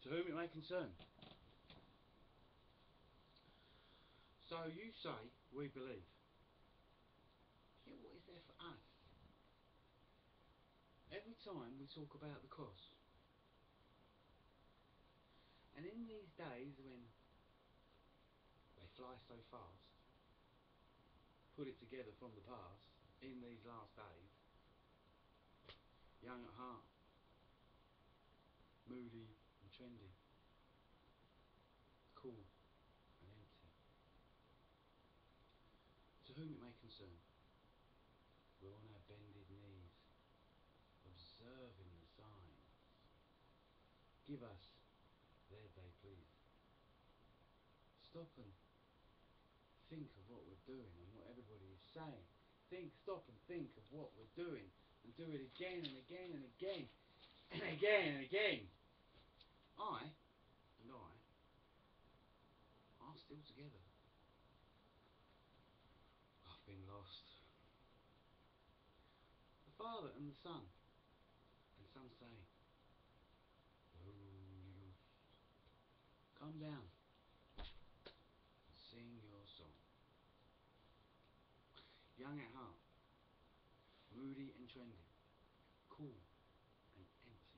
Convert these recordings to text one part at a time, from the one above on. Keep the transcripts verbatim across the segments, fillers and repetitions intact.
To whom it may concern. So you say, we believe. Yeah, what is there for us? Every time we talk about the cross, and in these days when they fly so fast, put it together from the past, in these last days, young at heart, moody and trendy, cool and empty. To whom it may concern, we're on our bended knees, observing the signs. Give us their day, please. Stop and think of what we're doing and what everybody is saying. Think, stop and think of what we're doing, and do it again and again and again and again and again. I and I are still together. I've been lost. The Father and the Son, and some say, "Holy Ghost, come down and sing your song." Young at heart, moody and trendy, cool and empty.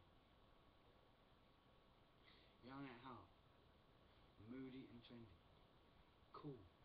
Young at heart, moody and trendy, cool